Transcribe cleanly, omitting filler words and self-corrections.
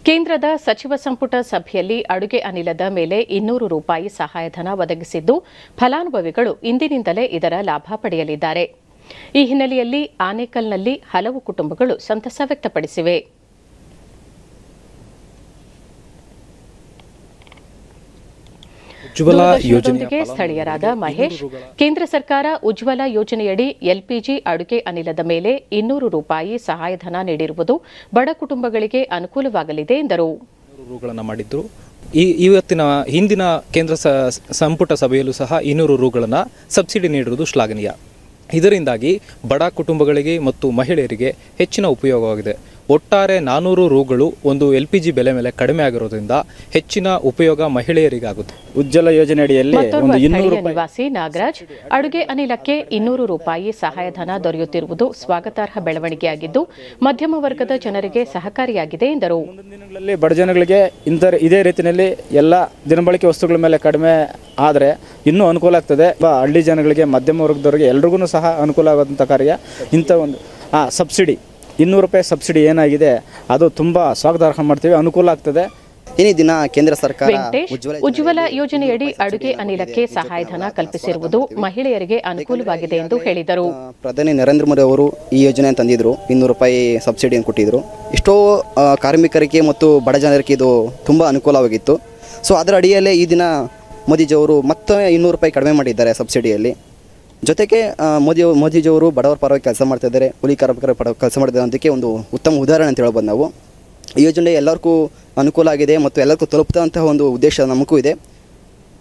ಕೇಂದ್ರದ ಸಚಿವ ಸಂಪುಟ ಸಭೆಯಲ್ಲಿ ಅಡುಗೆ ಅನಿಲದ ಮೇಲೆ 200 ರೂಪಾಯಿ ಸಹಾಯಧನ ಒದಗಿಸಿದ್ದು, ಫಲಾನುಭವಿಗಳು ಇಂದಿನಿಂದಲೇ ಇದರ ಲಾಭ ಪಡೆಯಲಿದ್ದಾರೆ. ಈ ಹಿನ್ನೆಲೆಯಲ್ಲಿ ಆನೇಕಲ್ನಲ್ಲಿ ಹಲವು ಕುಟುಂಬಗಳು ಸಂತಸ ವ್ಯಕ್ತಪಡಿಸಿವೆ. ದೂರದರ್ಶನದೊಂದಿಗೆ ಸ್ಥಳೀಯರಾದ ಮಹೇಶ್, ಕೇಂದ್ರ ಸರ್ಕಾರ ಉಜ್ವಲ ಯೋಜನೆಯಡಿ ಎಲ್ಪಿಜಿ ಅಡುಗೆ ಅನಿಲದ ಮೇಲೆ 200 ರೂಪಾಯಿ ಸಹಾಯಧನ ನೀಡಿರುವುದು ಬಡ ಕುಟುಂಬಗಳಿಗೆ ಅನುಕೂಲವಾಗಲಿದೆ ಎಂದರು. ಮಾಡಿದ್ರು. ಹಿಂದಿನ ಕೇಂದ್ರ ಸಂಪುಟ ಸಭೆಯಲ್ಲೂ ಸಹ 200 ರೂಗಳನ್ನು ಸಬ್ಸಿಡಿ ನೀಡಿರುವುದು ಶ್ಲಾಘನೀಯ. ಇದರಿಂದಾಗಿ ಬಡ ಕುಟುಂಬಗಳಿಗೆ ಮತ್ತು ಮಹಿಳೆಯರಿಗೆ ಹೆಚ್ಚಿನ ಉಪಯೋಗವಾಗಿದೆ. ಒಟ್ಟಾರೆ 400 ರೂಗಳು ಒಂದು LPG ಬೆಲೆ ಮೇಲೆ ಕಡಿಮೆ ಆಗಿರೋದ್ರಿಂದ ಹೆಚ್ಚಿನ ಉಪಯೋಗ ಮಹಿಳೆಯರಿಗಾಗುತ್ತೆ. ಉಜ್ವಲ ಯೋಜನೆ ಅಡಿಯಲ್ಲಿ ನಿವಾಸಿ ನಾಗರಾಜ್, ಅಡುಗೆ ಅನಿಲಕ್ಕೆ 200 ರೂಪಾಯಿ ಸಹಾಯಧನ ದೊರೆಯುತ್ತಿರುವುದು ಸ್ವಾಗತಾರ್ಹ ಬೆಳವಣಿಗೆಯಾಗಿದ್ದು, ಮಧ್ಯಮ ವರ್ಗದ ಜನರಿಗೆ ಸಹಕಾರಿಯಾಗಿದೆ ಎಂದರು. ಮುಂದಿನ ದಿನಗಳಲ್ಲಿ ಬಡ ಜನಗಳಿಗೆ ಇದೇ ರೀತಿಯಲ್ಲಿ ಎಲ್ಲ ದಿನಬಳಕೆ ವಸ್ತುಗಳ ಮೇಲೆ ಕಡಿಮೆ ಆದರೆ ಇನ್ನೂ ಅನುಕೂಲ ಆಗ್ತದೆ. ಹಳ್ಳಿ ಜನಗಳಿಗೆ, ಮಧ್ಯಮ ವರ್ಗದವರಿಗೆ ಎಲ್ರಿಗೂ ಸಹ ಅನುಕೂಲ ಆಗುವಂಥ ಕಾರ್ಯ ಇಂಥ ಒಂದು ಸಬ್ಸಿಡಿ 200 ರೂಪಾಯಿ ಸಬ್ಸಿಡಿ ಏನಾಗಿದೆ ಅದು ತುಂಬಾ ಸ್ವಾಗತಾರ್ಹ ಮಾಡ್ತೀವಿ, ಅನುಕೂಲ ಆಗ್ತದೆ. ಈ ದಿನ ಕೇಂದ್ರ ಸರ್ಕಾರ ಉಜ್ವಲ ಯೋಜನೆಯಡಿ ಅಡುಗೆ ಅನಿಲಕ್ಕೆ ಸಹಾಯಧನ ಕಲ್ಪಿಸಿರುವುದು ಮಹಿಳೆಯರಿಗೆ ಅನುಕೂಲವಾಗಿದೆ ಎಂದು ಹೇಳಿದರು. ಪ್ರಧಾನಿ ನರೇಂದ್ರ ಮೋದಿ ಅವರು ಈ ಯೋಜನೆ ತಂದಿದ್ರು, 200 ರೂಪಾಯಿ ಸಬ್ಸಿಡಿಯನ್ನು ಕೊಟ್ಟಿದ್ರು. ಎಷ್ಟೋ ಕಾರ್ಮಿಕರಿಗೆ ಮತ್ತು ಬಡ ಜನರಿಗೆ ಇದು ತುಂಬ ಅನುಕೂಲವಾಗಿತ್ತು. ಸೊ ಅದರ ಅಡಿಯಲ್ಲೇ ಈ ದಿನ ಮೋದಿಜಿಯವರು ಮತ್ತೆ 200 ರೂಪಾಯಿ ಕಡಿಮೆ ಮಾಡಿದ್ದಾರೆ ಸಬ್ಸಿಡಿಯಲ್ಲಿ. ಜೊತೆಗೆ ಮೋದಿಜಿಯವರು ಬಡವರ ಪರವಾಗಿ ಕೆಲಸ ಮಾಡ್ತಿದ್ದಾರೆ, ಕೂಲಿ ಕಾರ್ಮಿಕರ ಕೆಲಸ ಮಾಡ್ತಿದ್ದಾರೆ. ಅದಕ್ಕೆ ಒಂದು ಉತ್ತಮ ಉದಾಹರಣೆ ಅಂತ ಹೇಳ್ಬೋದು ನಾವು. ಈ ಯೋಜನೆ ಎಲ್ಲರಿಗೂ ಅನುಕೂಲ ಆಗಿದೆ ಮತ್ತು ಎಲ್ಲರಿಗೂ ತಲುಪುವಂತಹ ಒಂದು ಉದ್ದೇಶ ನಮಗೂ ಇದೆ.